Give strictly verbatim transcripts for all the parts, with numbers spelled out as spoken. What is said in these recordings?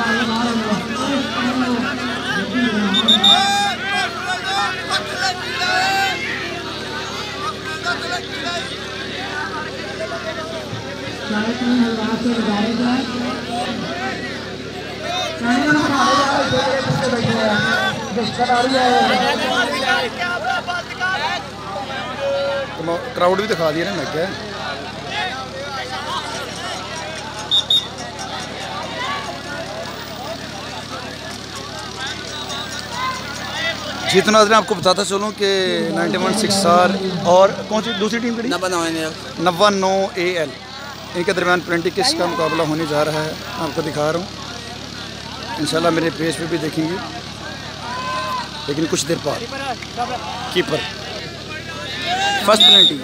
Crowd भी दिखा दिया ना, मैं क्या जी। तो नाज़रीन आपको बताता चलूँ कि नाइन्टी वन सिक्स आर और कौन सी दूसरी टीम खड़ी नब्बा नौ ए एल, इनके दरमियान ट्वेंटी किस का मुकाबला होने जा रहा है, आपको दिखा रहा हूँ। इंशाल्लाह मेरे पेज पे भी देखेंगे, लेकिन कुछ देर बाद। Keeper first penalty.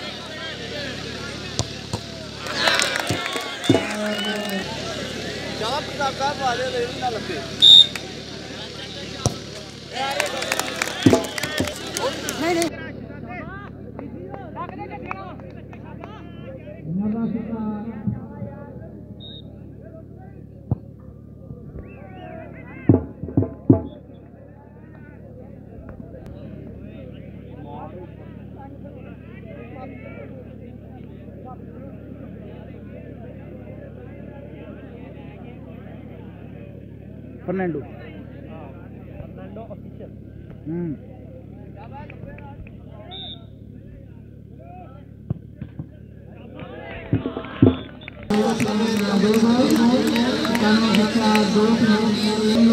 Fernando Fernando official. Hmm दो